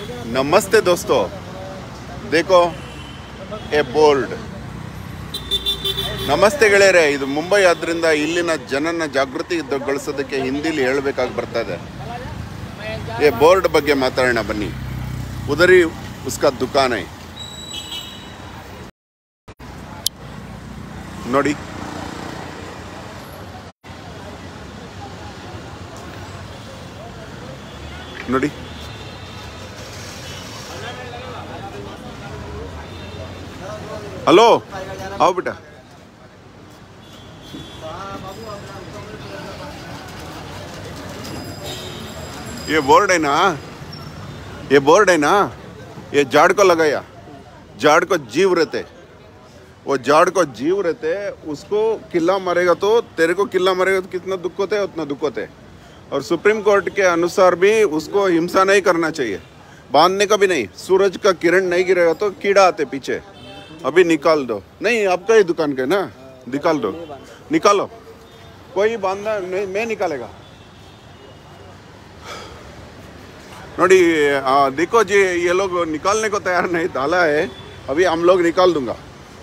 ನಮಸ್ತೆ ದೋಸ್ತೋ देखो ए ಬೋರ್ಡ್ ನಮಸ್ತೆ ಗೆಳೆಯರೆ ಇದು ಮುಂಬೈ ಆದ್ರಿಂದ ಇಲ್ಲಿನ ಜನನ ಜಾಗೃತಿಗೊಳಿಸೋದಕ್ಕೆ ಹಿಂದಿಲಿ ಹೇಳಬೇಕಾಗಿ ಬರ್ತಾ ಇದೆ ये ಬೋರ್ಡ್ ಬಗ್ಗೆ ಮಾತಾಡೋಣ ಬನ್ನಿ ಉದರಿ उसका दुकान है ನೋಡಿ ನೋಡಿ हेलो आओ बेटा ये बोर्ड है ना ये झाड़ को लगाया झाड़ को जीव रहते वो झाड़ को जीव रहते उसको किला मारेगा तो तेरे को किला मारेगा तो कितना दुख होता है उतना दुख होता है और सुप्रीम कोर्ट के अनुसार भी उसको हिंसा नहीं करना चाहिए बांधने का भी नहीं सूरज का किरण नहीं गिरेगा तो कीड़ा आते पीछे अभी निकाल दो नहीं आपका ही दुकान के ना निकाल दो निकालो कोई बांधना नहीं मैं निकालेगा नोड़ी देखो जी ये लोग निकालने को तैयार नहीं डाला है अभी हम लोग निकाल दूंगा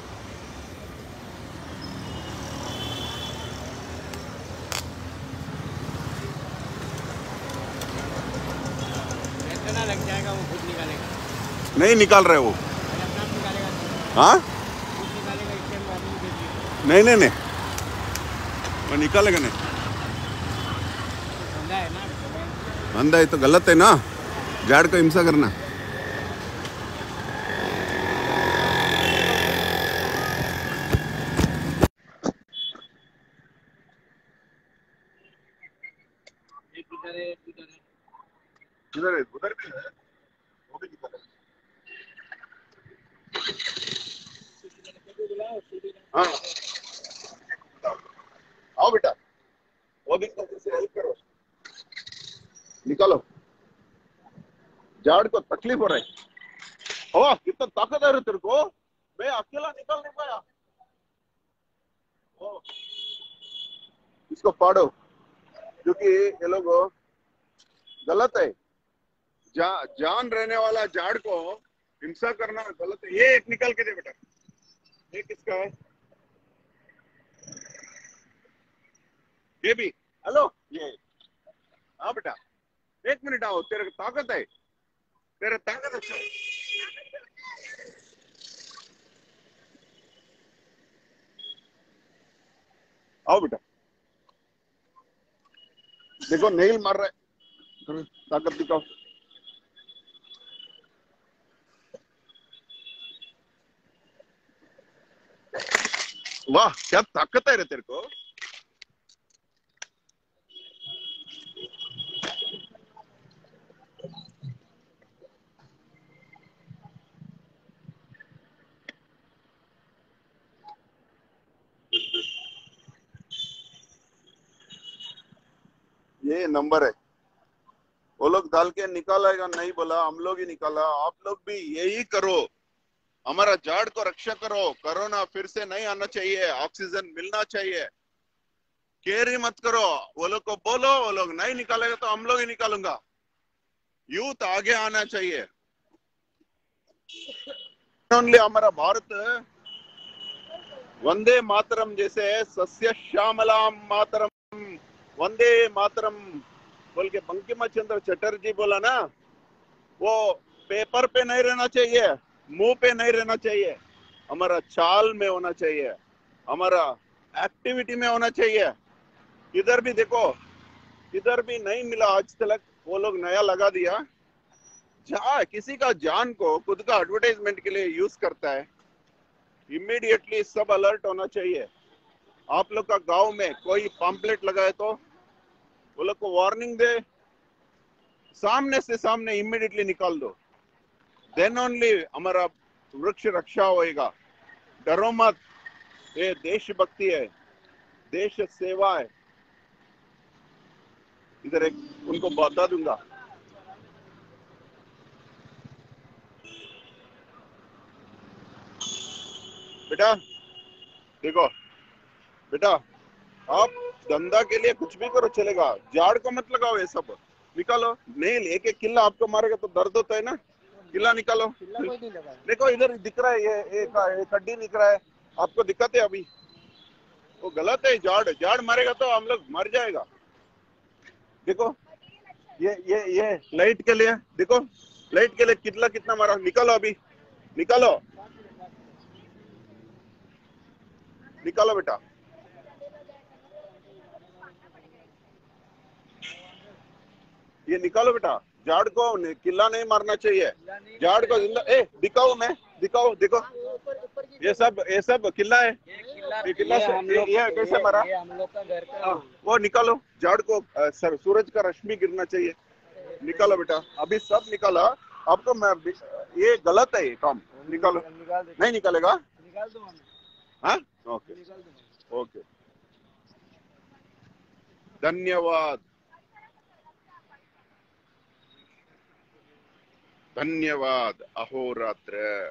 लग जाएगा वो खुद निकालेगा नहीं निकाल रहे वो हाँ नहीं नहीं नहीं वो निकालेगा नहीं बंदा है तो गलत है ना झाड़ को हिंसा करना इधर है उधर भी है वो भी निकालेगा हाँ आओ बेटा वो भी से हेल्प करो निकालो झाड़ को तकलीफ हो रही है कितना ताकत है तेरे को मैं अकेला निकाल नहीं पाया इसको फाड़ो क्योंकि ये लोग गलत है जान रहने वाला झाड़ को हिंसा करना गलत है ये एक निकाल के दे बेटा ये किसका है ये भी हेलो ये हाँ बेटा एक मिनट आओ तेरे ताकत है तेरे ताकत अच्छा आओ बेटा देखो नेल मार रहा है ताकत दिखाओ वाह क्या ताकत है रे तेरे को ये नंबर है वो लोग डाल के निकालेगा नहीं बोला हम लोग ही निकाला आप लोग भी यही करो हमारा झाड़ को रक्षा करो कोरोना फिर से नहीं आना चाहिए ऑक्सीजन मिलना चाहिए केयर ही मत करो वो लोग को बोलो वो लोग नहीं निकालेगा तो हम लोग ही निकालूंगा यूथ आगे आना चाहिए ओनली हमारा भारत वंदे मातरम जैसे सस्य श्यामलाम मातरम वंदे मातरम बोल के बंकिम चंद्र चटर्जी बोला ना वो पेपर पे नहीं रहना चाहिए मुंह पे नहीं रहना चाहिए हमारा चाल में होना चाहिए हमारा एक्टिविटी में होना चाहिए इधर भी देखो इधर भी नहीं मिला आज तक वो लोग नया लगा दिया किसी का जान को खुद का एडवर्टाइजमेंट के लिए यूज करता है इमीडिएटली सब अलर्ट होना चाहिए आप लोग का गांव में कोई पम्पलेट लगाए तो वो लोग को वार्निंग दे सामने से सामने इमीडिएटली निकाल दो देन ओनली हमारा वृक्ष रक्षा होएगा डरो मत ये देशभक्ति है देश सेवा है इधर एक उनको बता दूंगा बेटा देखो बेटा आप धंधा के लिए कुछ भी करो चलेगा झाड़ को मत लगाओ ये सब निकालो नहीं एक एक किला आपको मारेगा तो दर्द होता है ना किला निकालो। किला कोई नहीं लगा। देखो इधर दिख रहा है, ये कड्डी दिख रहा है, आपको दिक्कत है अभी? वो गलत है, झाड़ झाड़ मारेगा तो हम लोग मर जाएगा। देखो ये लाइट के लिए, देखो लाइट के लिए कितना कितना मारा। निकालो अभी, निकालो निकालो बेटा, ये निकालो बेटा। झाड़ को किला नहीं मारना चाहिए, झाड़ को जिंदा। दिखाओ, मैं दिखाओ, देखो ये सब किला है। ये किला से ये कैसे मरा? ये हम लोग का घर का। वो निकालो झाड़ को, सूरज का रश्मि गिरना चाहिए। निकालो बेटा, अभी सब निकाला। आपको मैं, ये गलत है ये काम, निकालो। निकाल दे। नहीं निकालेगा? निकाल दूंगा मैं। हाँ, ओके निकाल दूंगा। ओके, धन्यवाद धन्यवाद। अहोरात्र।